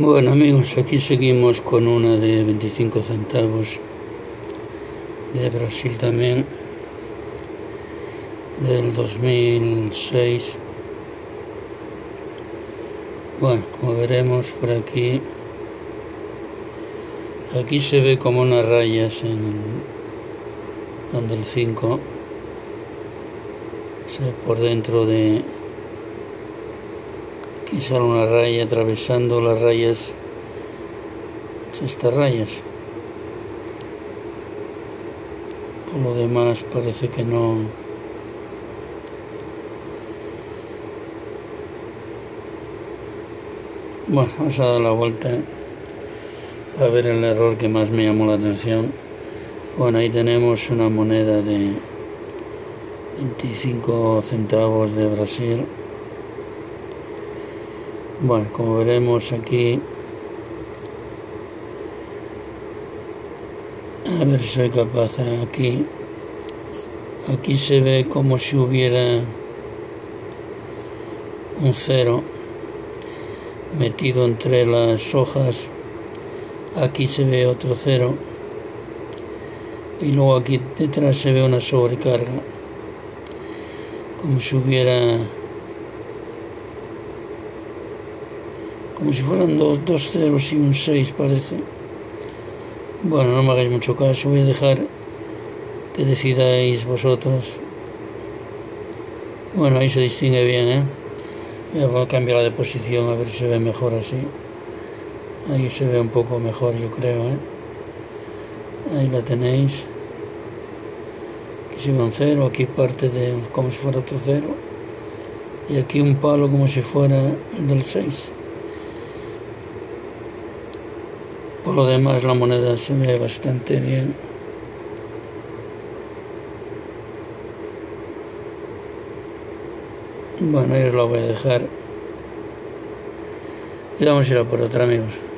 Bueno amigos, aquí seguimos con una de 25 centavos de Brasil también, del 2006. Bueno, como veremos por aquí se ve como unas rayas donde el 5 se ve por dentro de... Aquí sale una raya atravesando las rayas, estas rayas. Por lo demás parece que no. Bueno, vamos a dar la vuelta para ver el error que más me llamó la atención. Bueno, ahí tenemos una moneda de 25 centavos de Brasil. Bueno, como veremos aquí, a ver si soy capaz, aquí se ve como si hubiera un 0 metido entre las hojas. Aquí se ve otro 0 y luego aquí detrás se ve una sobrecarga, como si fueran dos ceros y un 6 parece. Bueno, no me hagáis mucho caso, voy a dejar que decidáis vosotros. Bueno, ahí se distingue bien, voy a cambiar de posición a ver si se ve mejor así. Ahí se ve un poco mejor, yo creo, Ahí la tenéis. Aquí se ve un 0, aquí parte de como si fuera otro 0. Y aquí un palo como si fuera el del 6. Por lo demás la moneda se ve bastante bien. Bueno, ahí os la voy a dejar. Y vamos a ir a por otra, amigos.